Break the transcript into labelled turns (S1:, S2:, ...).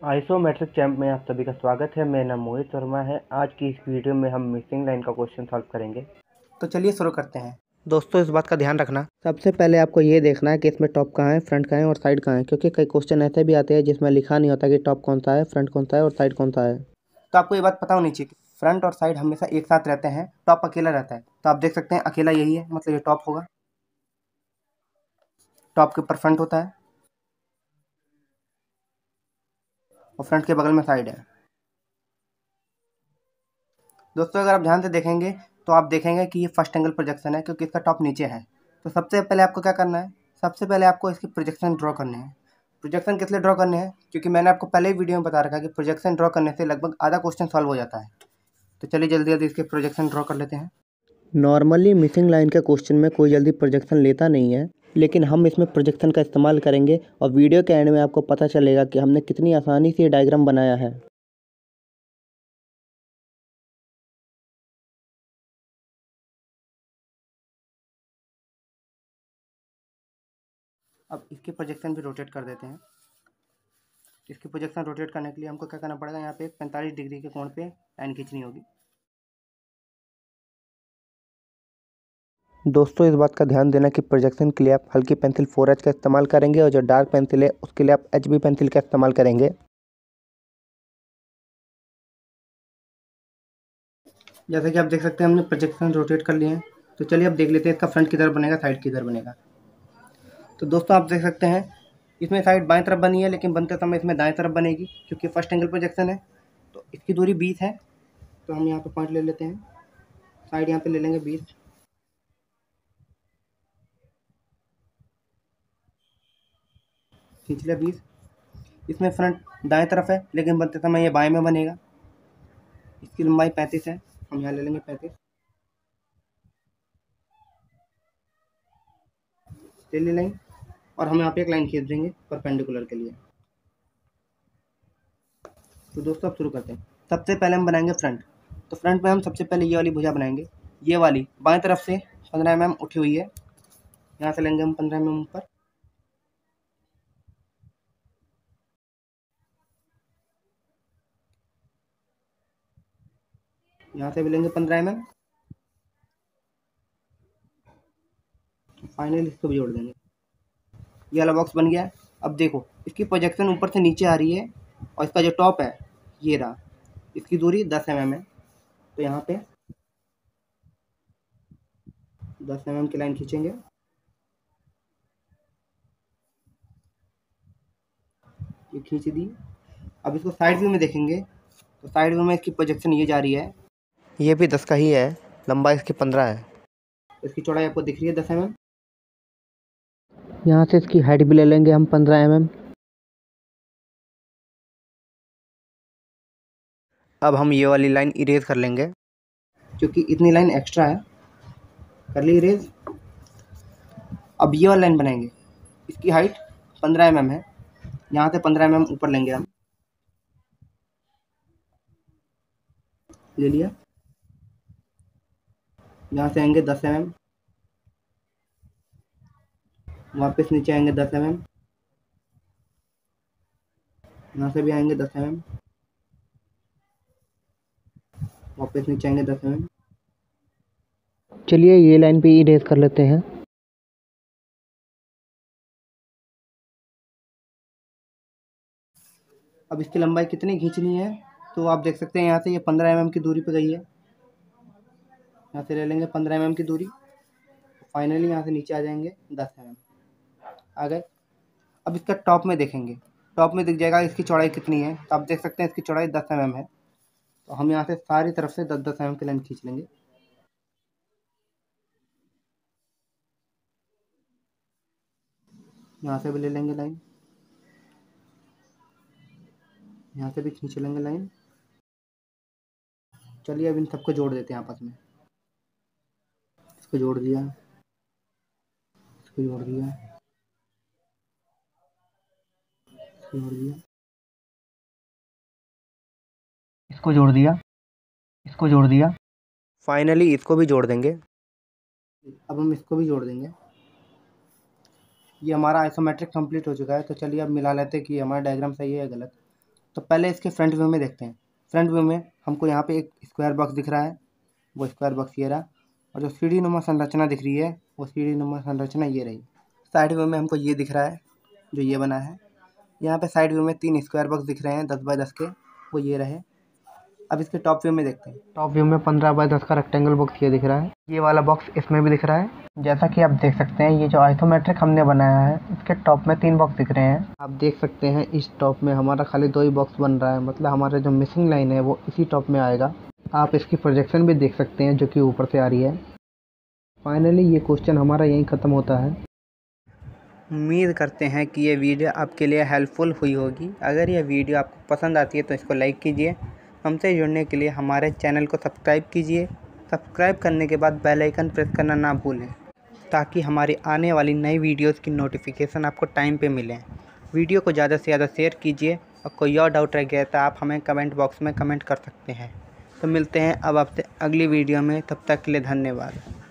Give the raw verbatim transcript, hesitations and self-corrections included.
S1: Isometric champ में आप सभी का स्वागत है। मेरा नाम मोहित वर्मा है। आज की इस वीडियो में हम मिसिंग लाइन का क्वेश्चन सॉल्व करेंगे।
S2: तो चलिए शुरू करते हैं। दोस्तों इस बात का ध्यान रखना, सबसे पहले आपको ये देखना है कि इसमें टॉप कहाँ है, फ्रंट कहाँ है और साइड कहाँ है, क्योंकि कई क्वेश्चन ऐसे भी आते हैं जिसमें लिखा नहीं होता कि टॉप कौन सा है, फ्रंट कौन सा है और साइड कौन सा है। तो आपको ये बात पता होनी चाहिए कि फ्रंट और साइड हमेशा एक साथ रहते हैं, टॉप अकेला रहता है। तो आप देख सकते हैं अकेला यही है, मतलब ये टॉप होगा, टॉप के ऊपर फ्रंट होता है और फ्रंट के बगल में साइड है। दोस्तों अगर आप ध्यान से देखेंगे तो आप देखेंगे कि ये फर्स्ट एंगल प्रोजेक्शन है, क्योंकि इसका टॉप नीचे है। तो सबसे पहले आपको क्या करना है, सबसे पहले आपको इसकी प्रोजेक्शन ड्रॉ करने हैं। प्रोजेक्शन किस लिए ड्रॉ करने हैं, क्योंकि मैंने आपको पहले ही वीडियो में बता रखा है कि प्रोजेक्शन ड्रॉ करने से लगभग आधा क्वेश्चन सॉल्व हो जाता है। तो चलिए जल्दी जल्दी इसके प्रोजेक्शन ड्रॉ कर लेते हैं। नॉर्मली मिसिंग लाइन के क्वेश्चन में कोई जल्दी प्रोजेक्शन लेता नहीं है, लेकिन हम इसमें प्रोजेक्शन का इस्तेमाल करेंगे और वीडियो के एंड में आपको पता चलेगा कि हमने कितनी आसानी से ये डायग्राम बनाया है। अब इसके प्रोजेक्शन भी रोटेट कर देते हैं। इसकी प्रोजेक्शन रोटेट करने के लिए हमको क्या करना पड़ेगा, यहाँ पे पैंतालीस डिग्री के कोण पे लाइन खींचनी होगी। दोस्तों इस बात का ध्यान देना कि प्रोजेक्शन के लिए आप हल्की पेंसिल फोर एच का इस्तेमाल करेंगे और जो डार्क पेंसिल है उसके लिए आप एच बी पेंसिल का इस्तेमाल करेंगे। जैसे कि आप देख सकते हैं हमने प्रोजेक्शन रोटेट कर लिए हैं। तो चलिए अब देख लेते हैं इसका फ्रंट किधर बनेगा, साइड किधर बनेगा। तो दोस्तों आप देख सकते हैं इसमें साइड बाएं तरफ बनी है, लेकिन बनते समय इसमें दाएं तरफ बनेगी, क्योंकि फर्स्ट एंगल प्रोजेक्शन है। तो इसकी दूरी बीस है, तो हम यहाँ पे पॉइंट ले लेते हैं, साइड यहाँ पे ले लेंगे बीस, खींच लिया बीस। इसमें फ्रंट दाएं तरफ है, लेकिन बनते समय ये बाएं में बनेगा। इसकी लंबाई पैंतीस है, हम यहाँ ले लेंगे पैंतीस, ले ले लाइन, और हम यहाँ पे एक लाइन खींच देंगे परपेंडिकुलर के लिए। तो दोस्तों अब शुरू करते हैं। सबसे पहले हम बनाएंगे फ्रंट। तो फ्रंट में हम सबसे पहले ये वाली भुजा बनाएंगे। ये वाली बाएं तरफ से पंद्रह एम एम उठी हुई है, यहाँ से लेंगे हम पंद्रह एम एम ऊपर, यहाँ से भी लेंगे पंद्रह एम एम, फाइनली इसको भी जोड़ देंगे। ये वाला बॉक्स बन गया। अब देखो इसकी प्रोजेक्शन ऊपर से नीचे आ रही है, और इसका जो टॉप है ये रहा, इसकी दूरी दस एम एम है। तो यहाँ पे दस एम एम की लाइन खींचेंगे, ये खींच दी। अब इसको साइड व्यू में देखेंगे तो साइड व्यू में इसकी प्रोजेक्शन ये जा रही है, ये भी दस का ही है, लंबाई इसकी पंद्रह है। इसकी चौड़ाई आपको दिख रही है दस एम एम। यहाँ से इसकी हाइट भी ले लेंगे हम पंद्रह एम एम। अब हम ये वाली लाइन इरेज कर लेंगे, क्योंकि इतनी लाइन एक्स्ट्रा है। कर ली इरेज। अब ये वाली लाइन बनाएंगे, इसकी हाइट पंद्रह एम एम है, यहाँ से पंद्रह एम एम ऊपर लेंगे हम, ले लिया। यहाँ से आएंगे दस एम एम, वापस नीचे आएंगे दस एम एम, यहाँ से भी आएंगे दस एम एम, वापस नीचे आएंगे दस एम एम। चलिए ये लाइन पे इरेज कर लेते हैं। अब इसकी लंबाई कितनी खींचनी है, तो आप देख सकते हैं यहाँ से ये पंद्रह एम एम की दूरी पे गई है, यहाँ से ले लेंगे पंद्रह एम एम की दूरी। फाइनली यहाँ से नीचे आ जाएंगे दस एम एम, आ गए। अब इसका टॉप में देखेंगे, टॉप में दिख जाएगा इसकी चौड़ाई कितनी है। तो आप देख सकते हैं इसकी चौड़ाई दस एम एम है, तो हम यहाँ से सारी तरफ से दस दस एम एम की लाइन खींच लेंगे। यहाँ से भी ले लेंगे लाइन, यहाँ से भी खींच लेंगे लाइन। चलिए अब इन सबको जोड़ देते हैं आपस में। इसको जोड़ दिया, इसको जोड़ दिया, इसको जोड़ दिया, इसको जोड़ दिया, इसको जोड़ दिया। फाइनली इसको भी जोड़ देंगे। अब हम इसको भी जोड़ देंगे। ये हमारा आइसोमेट्रिक कंप्लीट हो चुका है। तो चलिए अब मिला लेते हैं कि हमारा डायग्राम सही है या गलत। तो पहले इसके फ्रंट व्यू में देखते हैं। फ्रंट व्यू में हमको यहाँ पे एक स्क्वायर बॉक्स दिख रहा है, वो स्क्वायर बॉक्स ये रहा, और जो सीढ़ी नुमा संरचना दिख रही है वो सीढ़ी नुमा संरचना ये रही। साइड व्यू में हमको ये दिख रहा है जो ये बना है। यहाँ पे साइड व्यू में तीन स्क्वायर बॉक्स दिख रहे हैं दस बाय दस के, वो ये रहे। अब इसके टॉप व्यू में देखते हैं। टॉप व्यू में पंद्रह बाय दस का रेक्टेंगल बॉक्स ये दिख रहा है, ये वाला बॉक्स इसमें भी दिख रहा है। जैसा कि आप देख सकते हैं ये जो आइसोमेट्रिक हमने बनाया है इसके टॉप में तीन बॉक्स दिख रहे हैं। आप देख सकते हैं इस टॉप में हमारा खाली दो ही बॉक्स बन रहा है, मतलब हमारा जो मिसिंग लाइन है वो इसी टॉप में आएगा। आप इसकी प्रोजेक्शन भी देख सकते हैं जो कि ऊपर से आ रही है। फाइनली ये क्वेश्चन हमारा यहीं ख़त्म होता है। उम्मीद करते हैं कि ये वीडियो आपके लिए हेल्पफुल हुई होगी। अगर ये वीडियो आपको पसंद आती है तो इसको लाइक कीजिए। हमसे जुड़ने के लिए हमारे चैनल को सब्सक्राइब कीजिए। सब्सक्राइब करने के बाद बेल आइकन प्रेस करना ना भूलें, ताकि हमारी आने वाली नई वीडियोस की नोटिफिकेशन आपको टाइम पे मिले। वीडियो को ज़्यादा से ज़्यादा शेयर कीजिए, और कोई और डाउट रह गया तो आप हमें कमेंट बॉक्स में कमेंट कर सकते हैं। तो मिलते हैं अब आपसे अगली वीडियो में, तब तक के लिए धन्यवाद।